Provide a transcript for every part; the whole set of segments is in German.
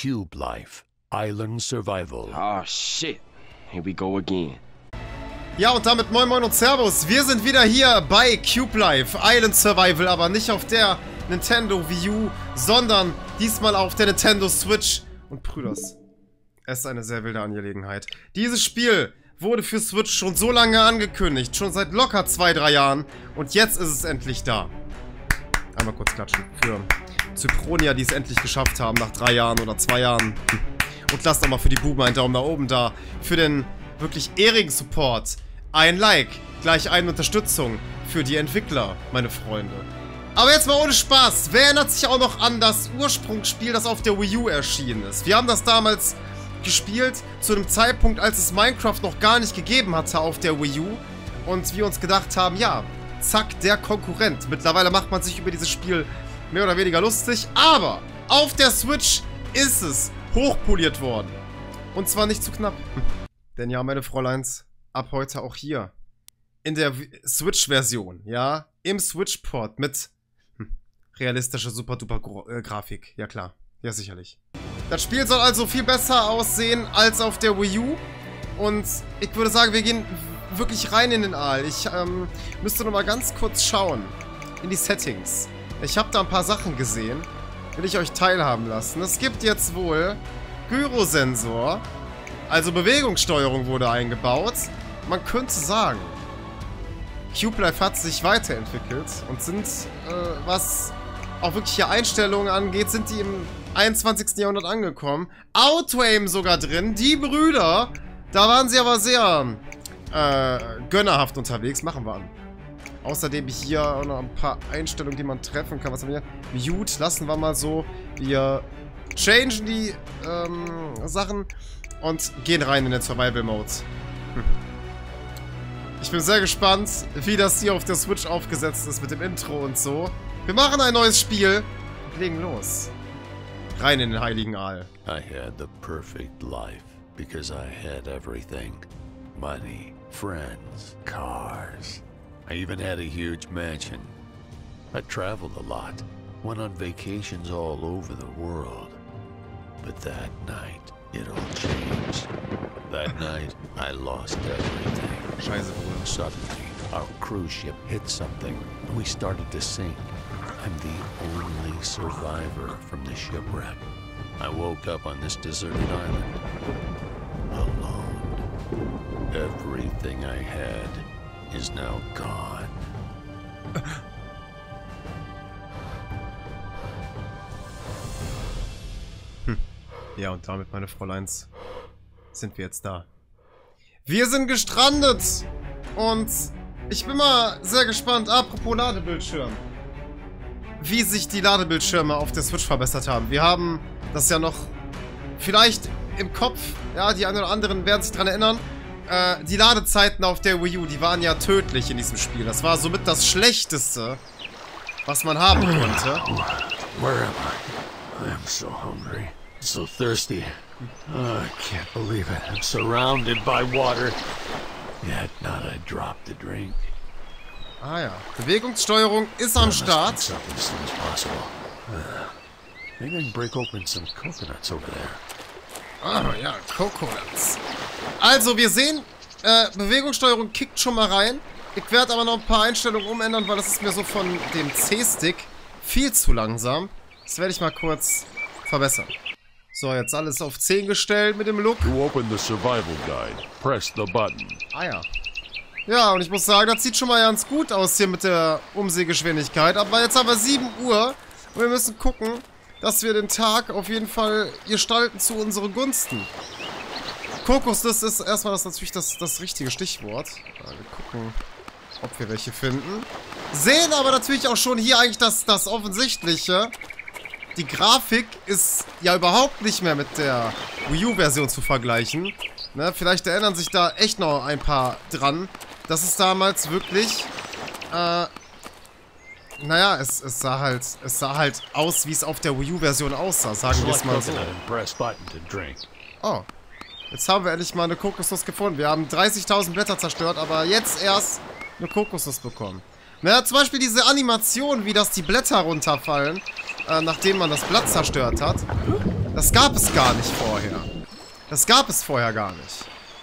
Cube Life Island Survival. Oh shit. Here we go again. Ja, und damit moin moin und servus. Wir sind wieder hier bei Cube Life Island Survival, aber nicht auf der Nintendo Wii U, sondern diesmal auf der Nintendo Switch. Und Brüders, es ist eine sehr wilde Angelegenheit. Dieses Spiel wurde für Switch schon so lange angekündigt, schon seit locker 2-3 Jahren. Und jetzt ist es endlich da. Einmal kurz klatschen für Cypronia, die es endlich geschafft haben nach 3 Jahren oder 2 Jahren. Und lasst auch mal für die Buben einen Daumen nach oben da. Für den wirklich ehrigen Support. Ein Like, gleich eine Unterstützung für die Entwickler, meine Freunde. Aber jetzt mal ohne Spaß. Wer erinnert sich auch noch an das Ursprungsspiel, das auf der Wii U erschienen ist? Wir haben das damals gespielt, zu einem Zeitpunkt, als es Minecraft noch gar nicht gegeben hatte auf der Wii U. Und wir uns gedacht haben, ja, zack, der Konkurrent. Mittlerweile macht man sich über dieses Spiel mehr oder weniger lustig. Aber auf der Switch ist es hochpoliert worden. Und zwar nicht zu knapp. Denn ja, meine Fräuleins, ab heute auch hier in der Switch-Version, ja, im Switch-Port mit realistischer Super-Duper-Grafik. Ja klar, ja sicherlich. Das Spiel soll also viel besser aussehen als auf der Wii U. Und ich würde sagen, wir gehen wirklich rein in den Aal. Ich müsste noch mal ganz kurz schauen in die Settings. Ich habe da ein paar Sachen gesehen, will ich euch teilhaben lassen. Es gibt jetzt wohl Gyrosensor, also Bewegungssteuerung wurde eingebaut. Man könnte sagen, Cube Life hat sich weiterentwickelt und sind, was auch wirklich hier Einstellungen angeht, sind die im 21. Jahrhundert angekommen. Auto-Aim sogar drin. Die Brüder, da waren sie aber sehr gönnerhaft unterwegs. Machen wir an. Außerdem hier auch noch ein paar Einstellungen, die man treffen kann. Was haben wir hier? Mute lassen wir mal so. Wir changen die Sachen und gehen rein in den Survival-Mode. Ich bin sehr gespannt, wie das hier auf der Switch aufgesetzt ist mit dem Intro und so. Wir machen ein neues Spiel und legen los. Rein in den heiligen Aal. I had the perfect life because I had everything. Money, friends, cars. I even had a huge mansion. I traveled a lot, went on vacations all over the world. But that night, it all changed. That night, I lost everything. Scheiße, Bruder. Suddenly, our cruise ship hit something, and we started to sink. I'm the only survivor from the shipwreck. I woke up on this deserted island, alone. Everything I had is now gone. Ja, und damit, meine Fräuleins, sind wir jetzt da. Wir sind gestrandet! Und ich bin mal sehr gespannt, apropos Ladebildschirm, wie sich die Ladebildschirme auf der Switch verbessert haben. Wir haben das ja noch vielleicht im Kopf, ja, die einen oder anderen werden sich daran erinnern, die Ladezeiten auf der Wii U, die waren ja tödlich in diesem Spiel. Das war somit das Schlechteste, was man haben konnte. Where am I? I'm so hungry. So thirsty. Oh, I can't believe it. I'm surrounded by water. Yet not a drop to drink. Ah ja. Bewegungssteuerung ist am Start. Something as soon as possible. Maybe I can break open some coconuts over there. Ah ja, Coconuts. Also wir sehen, Bewegungssteuerung kickt schon mal rein. Ich werde aber noch ein paar Einstellungen umändern, weil das ist mir so von dem C-Stick viel zu langsam. Das werde ich mal kurz verbessern. So, jetzt alles auf 10 gestellt mit dem Look. To open the survival guide, press the button. Ah ja. Ja, und ich muss sagen, das sieht schon mal ganz gut aus hier mit der Umsehgeschwindigkeit. Aber jetzt haben wir 7 Uhr und wir müssen gucken, dass wir den Tag auf jeden Fall gestalten zu unseren Gunsten. Kokosnuss ist erstmal natürlich das richtige Stichwort. Wir gucken, ob wir welche finden. Sehen aber natürlich auch schon hier eigentlich das Offensichtliche. Die Grafik ist ja überhaupt nicht mehr mit der Wii U-Version zu vergleichen. Ne, vielleicht erinnern sich da echt noch ein paar dran. Das ist damals wirklich, naja, es sah halt aus, wie es auf der Wii U-Version aussah, sagen wir es mal so. Oh, jetzt haben wir endlich mal eine Kokosnuss gefunden. Wir haben 30.000 Blätter zerstört, aber jetzt erst eine Kokosnuss bekommen. Naja, zum Beispiel diese Animation, wie das die Blätter runterfallen, nachdem man das Blatt zerstört hat. Das gab es gar nicht vorher. Das gab es vorher gar nicht.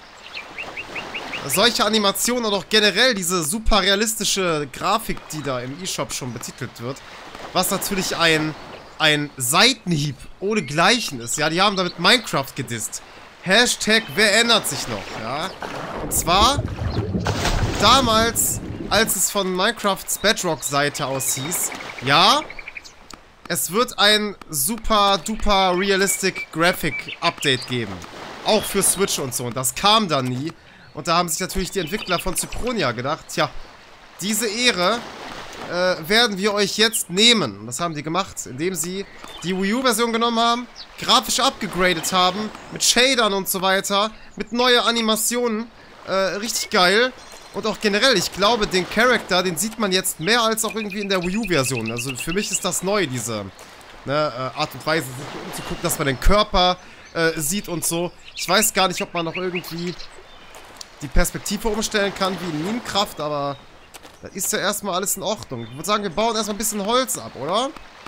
Solche Animationen und auch generell diese super realistische Grafik, die da im eShop schon betitelt wird, was natürlich ein Seitenhieb ohne Gleichen ist. Ja, die haben damit Minecraft gedisst. Hashtag, wer erinnert sich noch, ja? Und zwar, damals, als es von Minecrafts Bedrock-Seite aus hieß, ja, es wird ein super duper realistic Graphic Update geben. Auch für Switch und so. Und das kam dann nie. Und da haben sich natürlich die Entwickler von Cypronia gedacht, tja, diese Ehre werden wir euch jetzt nehmen. Und das haben die gemacht, indem sie die Wii U-Version genommen haben, grafisch abgegradet haben, mit Shadern und so weiter, mit neue Animationen. Richtig geil. Und auch generell, ich glaube, den Charakter, den sieht man jetzt mehr als auch irgendwie in der Wii U-Version. Also für mich ist das neu, diese Art und Weise, sich umzugucken, dass man den Körper sieht und so. Ich weiß gar nicht, ob man noch irgendwie die Perspektive umstellen kann wie in Minecraft, aber da ist ja erstmal alles in Ordnung. Ich würde sagen, wir bauen erstmal ein bisschen Holz ab, oder?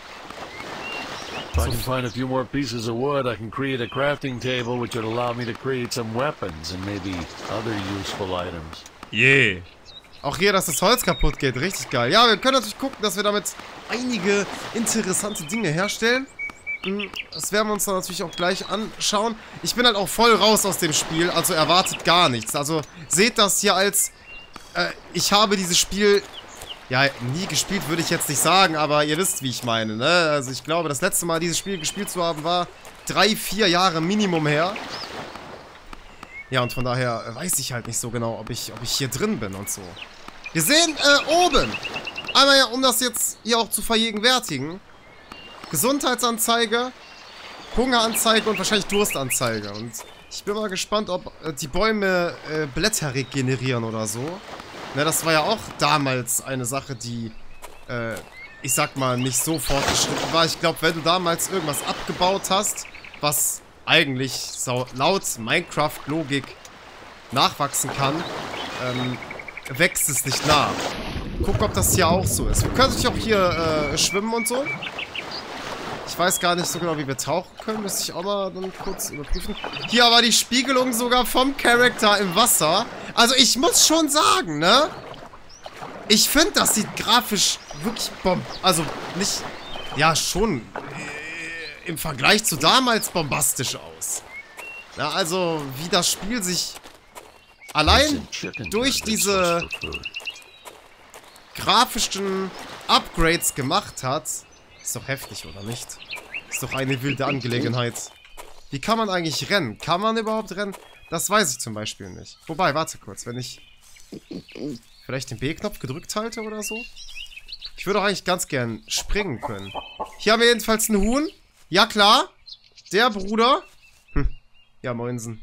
If I can find a few more pieces of wood, I can create a crafting table which would allow me to create some weapons and maybe other useful items. Yeah. Auch hier, dass das Holz kaputt geht. Richtig geil. Ja, wir können natürlich gucken, dass wir damit einige interessante Dinge herstellen. Das werden wir uns dann natürlich auch gleich anschauen. Ich bin halt auch voll raus aus dem Spiel, also erwartet gar nichts. Also seht das hier als, ich habe dieses Spiel, ja, nie gespielt, würde ich jetzt nicht sagen, aber ihr wisst, wie ich meine, ne? Also ich glaube, das letzte Mal dieses Spiel gespielt zu haben, war 3, 4 Jahre Minimum her. Ja, und von daher weiß ich halt nicht so genau, ob ich hier drin bin und so. Wir sehen oben, einmal ja, um das jetzt hier auch zu vergegenwärtigen, Gesundheitsanzeige, Hungeranzeige und wahrscheinlich Durstanzeige. Und ich bin mal gespannt, ob die Bäume Blätter regenerieren oder so. Ne, das war ja auch damals eine Sache, die, ich sag mal, nicht so fortgeschritten war. Ich glaube, wenn du damals irgendwas abgebaut hast, was eigentlich laut Minecraft-Logik nachwachsen kann, wächst es nicht nach. Guck, ob das hier auch so ist. Wir können natürlich auch hier schwimmen und so. Ich weiß gar nicht so genau, wie wir tauchen können. Müsste ich auch mal dann kurz überprüfen. Hier aber die Spiegelung sogar vom Charakter im Wasser. Also ich muss schon sagen, ne? Ich finde, das sieht grafisch wirklich also nicht, ja schon im Vergleich zu damals bombastisch aus. Ja, also wie das Spiel sich allein durch diese grafischen Upgrades gemacht hat, ist doch heftig, oder nicht? Ist doch eine wilde Angelegenheit. Wie kann man eigentlich rennen? Kann man überhaupt rennen? Das weiß ich zum Beispiel nicht. Wobei, warte kurz, wenn ich vielleicht den B-Knopf gedrückt halte oder so. Ich würde auch eigentlich ganz gern springen können. Hier haben wir jedenfalls einen Huhn. Ja, klar. Der Bruder. Ja, moinsen.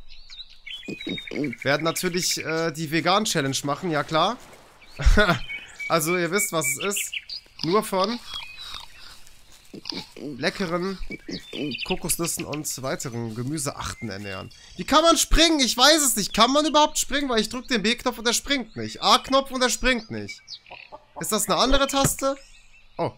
Werden natürlich die Vegan-Challenge machen, ja klar. Also, ihr wisst, was es ist. Nur von leckeren Kokosnüssen und weiteren Gemüsearten ernähren. Wie kann man springen? Ich weiß es nicht. Kann man überhaupt springen? Weil ich drücke den B-Knopf und er springt nicht. A-Knopf und er springt nicht. Ist das eine andere Taste? Oh.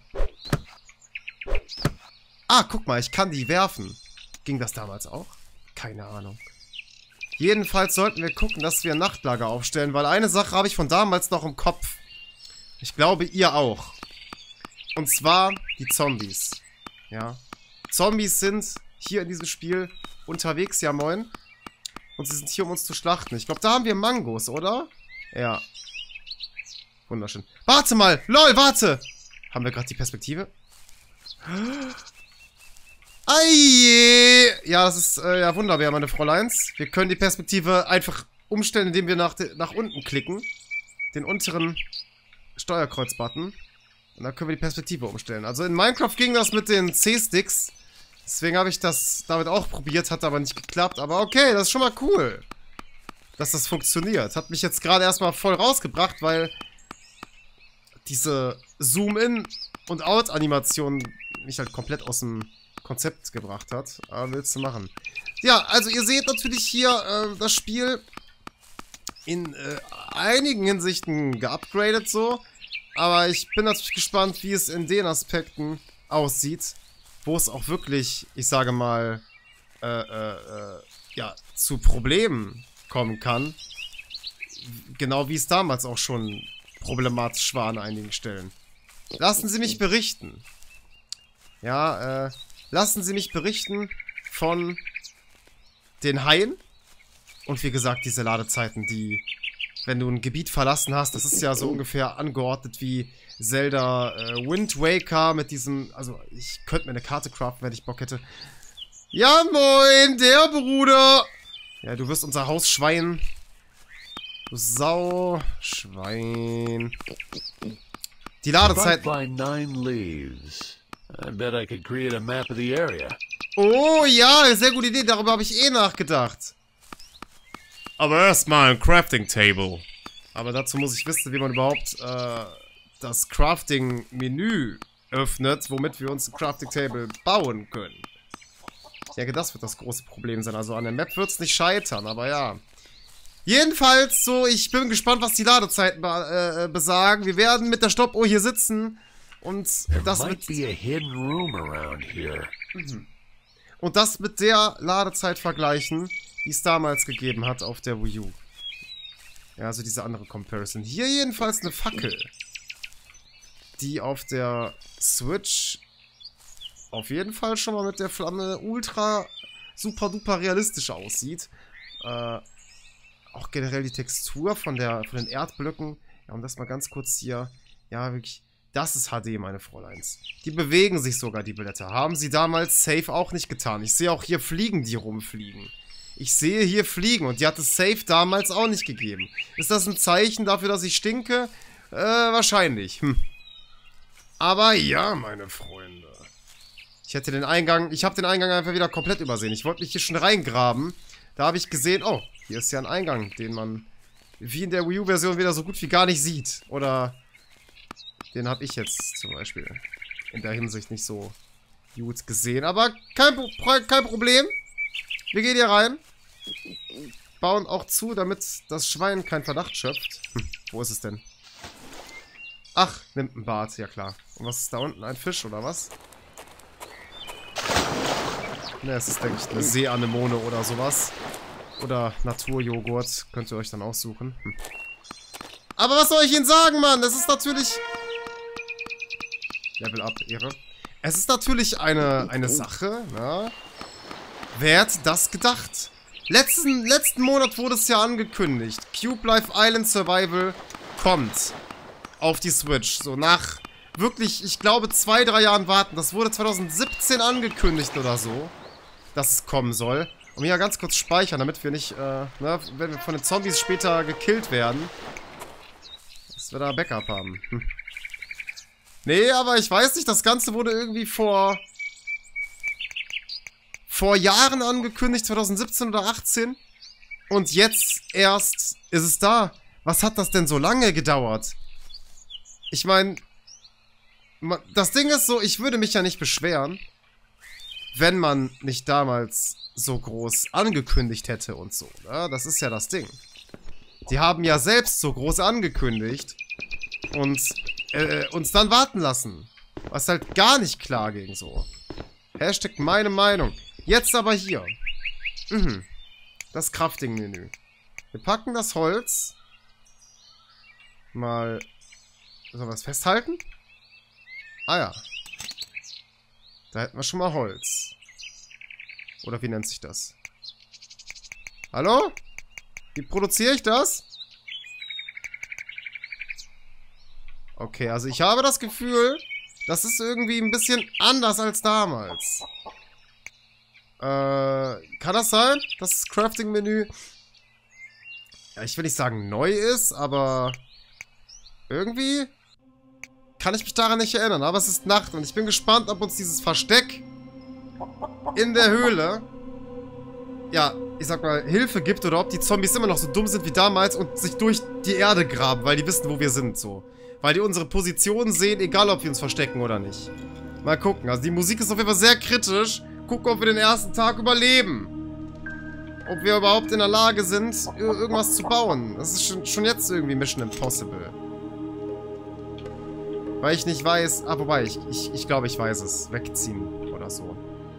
Ah, guck mal, ich kann die werfen. Ging das damals auch? Keine Ahnung. Jedenfalls sollten wir gucken, dass wir ein Nachtlager aufstellen, weil eine Sache habe ich von damals noch im Kopf. Ich glaube, ihr auch. Und zwar die Zombies. Ja. Zombies sind hier in diesem Spiel unterwegs, ja moin. Und sie sind hier, um uns zu schlachten. Ich glaube, da haben wir Mangos, oder? Ja. Wunderschön. Warte mal! LOL, warte! Haben wir gerade die Perspektive? Eie! Ja, das ist ja wunderbar, meine Fräuleins. Wir können die Perspektive einfach umstellen, indem wir nach unten klicken. Den unteren Steuerkreuz-Button. Und dann können wir die Perspektive umstellen. Also in Minecraft ging das mit den C-Sticks. Deswegen habe ich das damit auch probiert, hat aber nicht geklappt. Aber okay, das ist schon mal cool, dass das funktioniert. Hat mich jetzt gerade erstmal voll rausgebracht, weil diese Zoom-In- und Out-Animation mich halt komplett aus dem Konzept gebracht hat. Aber willst du machen? Ja, also ihr seht natürlich hier das Spiel in einigen Hinsichten geupgradet so. Aber ich bin natürlich gespannt, wie es in den Aspekten aussieht. wo es auch wirklich, ich sage mal, ja, zu Problemen kommen kann. Genau wie es damals auch schon problematisch war an einigen Stellen. Lassen Sie mich berichten. Ja, lassen Sie mich berichten von den Haien. Und wie gesagt, diese Ladezeiten, die, wenn du ein Gebiet verlassen hast, das ist ja so ungefähr angeordnet wie Zelda Wind Waker mit diesem, also ich könnte mir eine Karte craften, wenn ich Bock hätte. Ja, moin, der Bruder. Ja, du wirst unser Hausschwein. Du Sau. Schwein. Die Ladezeit. Oh ja, sehr gute Idee. Darüber habe ich eh nachgedacht. Aber erstmal ein Crafting Table. Aber dazu muss ich wissen, wie man überhaupt das Crafting-Menü öffnet, womit wir uns ein Crafting Table bauen können. Ich denke, das wird das große Problem sein. Also an der Map wird es nicht scheitern, aber ja. Jedenfalls so, ich bin gespannt, was die Ladezeiten besagen. Wir werden mit der Stoppuhr hier sitzen und das und das mit der Ladezeit vergleichen, die es damals gegeben hat auf der Wii U. Ja, also diese andere Comparison. Hier jedenfalls eine Fackel, die auf der Switch auf jeden Fall schon mal mit der Flamme ultra super duper realistisch aussieht. Auch generell die Textur von den Erdblöcken. Ja, um das mal ganz kurz hier. Ja, wirklich. Das ist HD, meine Fräuleins. Die bewegen sich sogar, die Blätter. Haben sie damals safe auch nicht getan. Ich sehe auch hier Fliegen, die rumfliegen. Ich sehe hier Fliegen und die hat es safe damals auch nicht gegeben. Ist das ein Zeichen dafür, dass ich stinke? Wahrscheinlich. Aber ja, meine Freunde. Ich habe den Eingang einfach wieder komplett übersehen. Ich wollte mich hier schon reingraben. Da habe ich gesehen, oh, hier ist ja ein Eingang, den man wie in der Wii U-Version wieder so gut wie gar nicht sieht. Oder den habe ich jetzt zum Beispiel in der Hinsicht nicht so gut gesehen. Aber kein Problem. Wir gehen hier rein. Bauen auch zu, damit das Schwein keinen Verdacht schöpft. Wo ist es denn? Ach, nimmt ein Bad, ja klar. Und was ist da unten? Ein Fisch oder was? Ne, es ist, denke ich, eine Seeanemone oder sowas. Oder Naturjoghurt. Könnt ihr euch dann aussuchen. Aber was soll ich Ihnen sagen, Mann? Das ist natürlich... Level up, Ehre. Es ist natürlich eine Sache, ne? Wer hätte das gedacht? Letzten Monat wurde es ja angekündigt. Cube Life Island Survival kommt auf die Switch. So nach wirklich, ich glaube, 2-3 Jahren warten. Das wurde 2017 angekündigt oder so, dass es kommen soll. Und hier ganz kurz speichern, damit wir nicht, ne, wenn wir von den Zombies später gekillt werden, dass wir da Backup haben. Nee, aber ich weiß nicht, das Ganze wurde irgendwie vor Jahren angekündigt, 2017 oder 18. Und jetzt erst ist es da. Was hat das denn so lange gedauert? Ich meine, das Ding ist so, ich würde mich ja nicht beschweren, wenn man nicht damals so groß angekündigt hätte und so. Ne? Das ist ja das Ding. Die haben ja selbst so groß angekündigt und uns dann warten lassen. Was halt gar nicht klar ging so. Hashtag meine Meinung. Jetzt aber hier. Das Crafting-Menü. Wir packen das Holz. Mal. Sollen wir es festhalten? Ah ja. Da hätten wir schon mal Holz. Oder wie nennt sich das? Hallo? Wie produziere ich das? Okay, also ich habe das Gefühl, das ist irgendwie ein bisschen anders als damals. Kann das sein, dass das Crafting-Menü, ja, ich will nicht sagen neu ist, aber irgendwie kann ich mich daran nicht erinnern. Aber es ist Nacht und ich bin gespannt, ob uns dieses Versteck in der Höhle, ja, ich sag mal, Hilfe gibt oder ob die Zombies immer noch so dumm sind wie damals und sich durch die Erde graben, weil die wissen, wo wir sind, so. Weil die unsere Position sehen, egal ob wir uns verstecken oder nicht. Mal gucken. Also die Musik ist auf jeden Fall sehr kritisch. Gucken, ob wir den ersten Tag überleben. Ob wir überhaupt in der Lage sind, irgendwas zu bauen. Das ist schon jetzt irgendwie Mission Impossible. Weil ich nicht weiß... Ah, wobei, ich glaube, ich weiß es. Wegziehen oder so.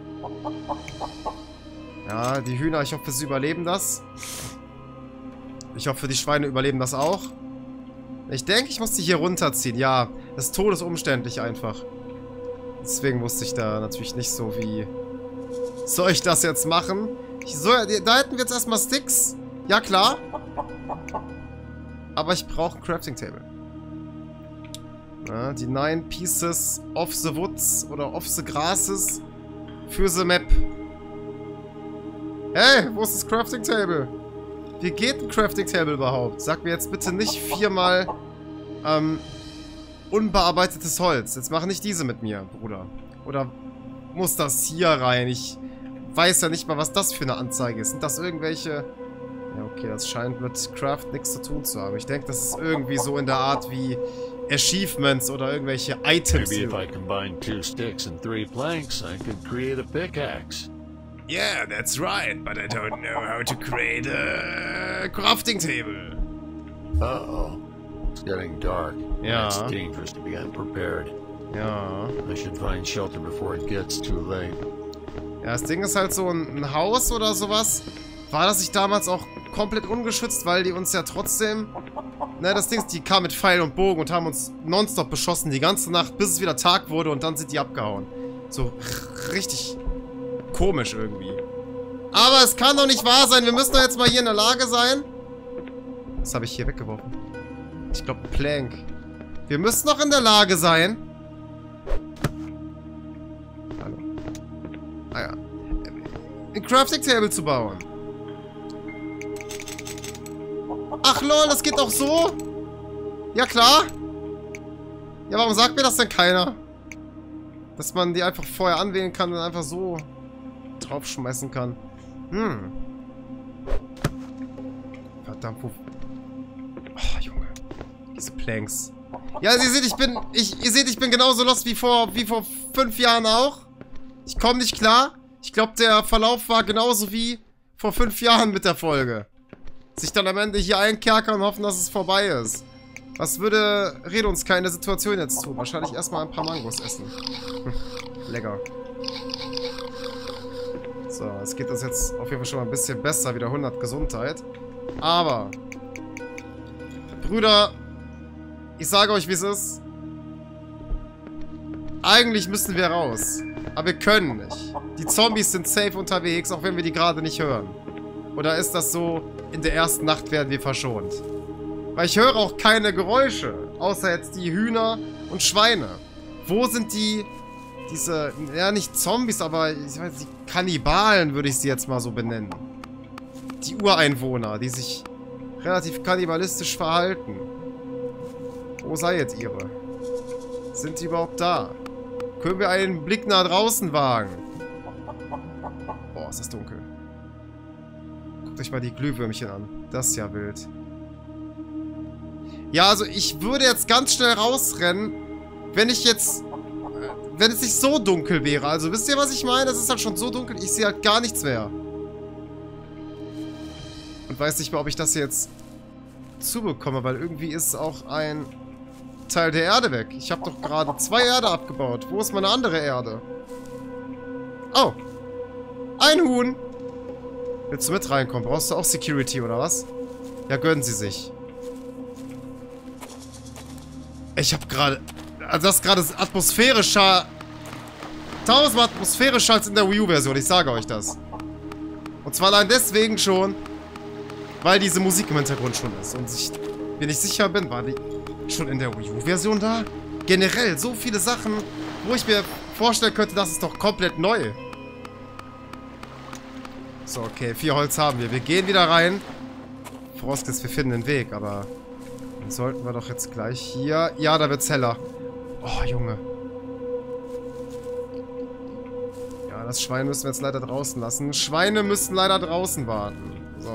Ja, die Hühner, ich hoffe, sie überleben das. Ich hoffe, die Schweine überleben das auch. Ich denke, ich muss die hier runterziehen. Ja, das ist todesumständlich einfach. Deswegen wusste ich da natürlich nicht so, wie... Soll ich das jetzt machen? Da hätten wir jetzt erstmal Sticks. Ja, klar. Aber ich brauche ein Crafting Table. Ja, die 9 Pieces of the Woods oder of the Grasses für the Map. Hey, wo ist das Crafting Table? Wie geht ein Crafting Table überhaupt? Sag mir jetzt bitte nicht 4-mal unbearbeitetes Holz. Jetzt mach nicht diese mit mir, Bruder. Oder muss das hier rein? Ich weiß ja nicht mal, was das für eine Anzeige ist. Sind das irgendwelche... Ja, okay, das scheint mit Craft nichts zu tun zu haben. Ich denke, das ist irgendwie so in der Art wie Achievements oder irgendwelche Items. Maybe if I combine 2 sticks and 3 planks, I could create a pickaxe. Yeah, that's right, but I don't know how to create a crafting table. Uh-oh. It's getting dark. Yeah. It's dangerous to be unprepared. Ja. I should find shelter before it gets too late. Ja, das Ding ist halt so ein Haus oder sowas. War das nicht damals auch komplett ungeschützt, weil die uns ja trotzdem... Ne, das Ding ist, die kamen mit Pfeil und Bogen und haben uns nonstop beschossen die ganze Nacht, bis es wieder Tag wurde und dann sind die abgehauen. So richtig komisch irgendwie. Aber es kann doch nicht wahr sein. Wir müssen doch jetzt mal hier in der Lage sein. Was habe ich hier weggeworfen? Ich glaube, Plank. Wir müssen noch in der Lage sein. Hallo. Ah ja. Ein Crafting Table zu bauen. Ach lol, das geht doch so? Ja klar. Ja, warum sagt mir das denn keiner? Dass man die einfach vorher anwählen kann und einfach so draufschmeißen kann. Verdammt, wo... Oh, Junge. Diese Planks. Ja, ihr seht, ich bin genauso lost wie vor 5 Jahren auch. Ich komme nicht klar. Ich glaube, der Verlauf war genauso wie vor 5 Jahren mit der Folge. Sich dann am Ende hier einkerkern und hoffen, dass es vorbei ist. Was würde Redunska in der Situation jetzt tun? Wahrscheinlich erstmal ein paar Mangos essen. Lecker. So, es geht uns jetzt auf jeden Fall schon mal ein bisschen besser. Wieder 100 Gesundheit. Aber... Brüder, ich sage euch, wie es ist. Eigentlich müssen wir raus. Aber wir können nicht. Die Zombies sind safe unterwegs, auch wenn wir die gerade nicht hören. Oder ist das so, in der ersten Nacht werden wir verschont? Weil ich höre auch keine Geräusche. Außer jetzt die Hühner und Schweine. Wo sind diese, ja nicht Zombies, aber ich weiß, die Kannibalen würde ich sie jetzt mal so benennen. Die Ureinwohner, die sich relativ kannibalistisch verhalten. Wo seid ihr? Sind die überhaupt da? Können wir einen Blick nach draußen wagen? Boah, ist das dunkel. Guckt euch mal die Glühwürmchen an. Das ist ja wild. Ja, also ich würde jetzt ganz schnell rausrennen, wenn es nicht so dunkel wäre. Also wisst ihr, was ich meine? Es ist halt schon so dunkel, ich sehe halt gar nichts mehr. Und weiß nicht mal, ob ich das jetzt zubekomme, weil irgendwie ist auch ein Teil der Erde weg. Ich habe doch gerade 2 Erde abgebaut. Wo ist meine andere Erde? Oh. Ein Huhn. Willst du mit reinkommen? Brauchst du auch Security, oder was? Ja, gönnen Sie sich. Ich habe gerade... Also das ist gerade atmosphärischer... 1000-mal atmosphärischer als in der Wii U-Version. Ich sage euch das. Und zwar allein deswegen schon, weil diese Musik im Hintergrund schon ist. Und ich bin nicht sicher bin, war die schon in der Wii U-Version da? Generell so viele Sachen, wo ich mir vorstellen könnte, das ist doch komplett neu. So, okay, 4 Holz haben wir. Wir gehen wieder rein. Vorausgesetzt, wir finden den Weg, aber dann sollten wir doch jetzt gleich hier... Ja, da wird's heller. Oh, Junge. Ja, das Schwein müssen wir jetzt leider draußen lassen. Schweine müssen leider draußen warten. So.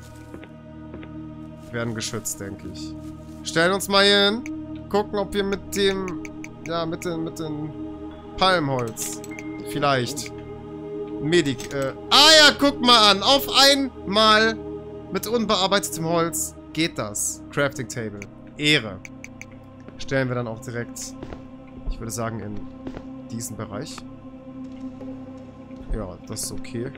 Wir werden geschützt, denke ich. Stellen uns mal hier hin. Gucken, ob wir mit dem... Ja, mit den Palmholz. Vielleicht. Medik. Ah ja, guck mal an. Auf einmal mit unbearbeitetem Holz geht das. Crafting Table. Ehre. Stellen wir dann auch direkt Ich würde sagen, in diesen Bereich. Ja, das ist okay.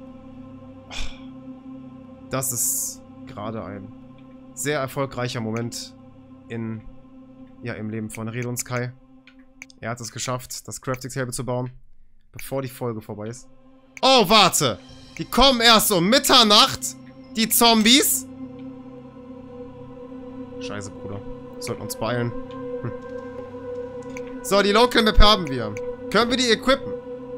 Das ist gerade ein sehr erfolgreicher Moment im Leben von Redon Sky. Er hat es geschafft, das Crafting Table zu bauen, bevor die Folge vorbei ist. Oh, warte! Die kommen erst um Mitternacht, die Zombies. Scheiße, Bruder. Sollten uns beeilen. So, die Local Map haben wir. Können wir die equippen?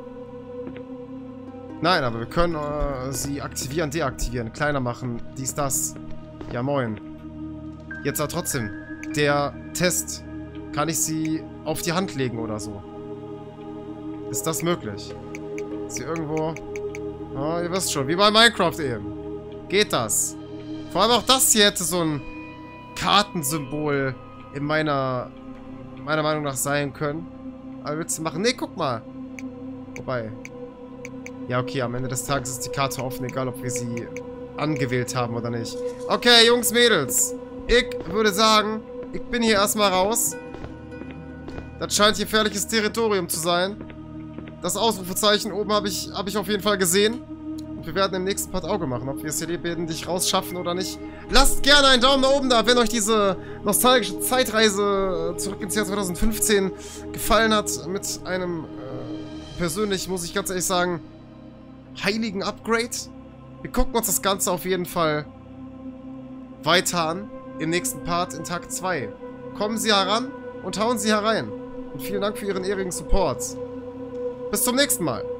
Nein, aber wir können sie aktivieren, deaktivieren, kleiner machen, dies, das. Ja, moin. Jetzt aber trotzdem. Der Test. Kann ich sie auf die Hand legen oder so? Ist das möglich? Ist sie irgendwo... Oh, ihr wisst schon, wie bei Minecraft eben. Geht das? Vor allem auch das hier hätte so ein Kartensymbol in meiner Meinung nach sein können. Aber willst du machen? Nee, guck mal. Wobei. Ja, okay, am Ende des Tages ist die Karte offen, egal ob wir sie angewählt haben oder nicht. Okay, Jungs, Mädels. Ich würde sagen, ich bin hier erstmal raus. Das scheint gefährliches Territorium zu sein. Das Ausrufezeichen oben habe ich auf jeden Fall gesehen. Und wir werden im nächsten Part Auge machen, ob wir es hier lebendig rausschaffen oder nicht. Lasst gerne einen Daumen nach oben da, wenn euch diese nostalgische Zeitreise zurück ins Jahr 2015 gefallen hat. Mit einem, persönlich muss ich ganz ehrlich sagen, heiligen Upgrade. Wir gucken uns das Ganze auf jeden Fall weiter an. Im nächsten Part in Tag 2. Kommen Sie heran und hauen Sie herein. Und vielen Dank für Ihren ehrigen Support. Bis zum nächsten Mal.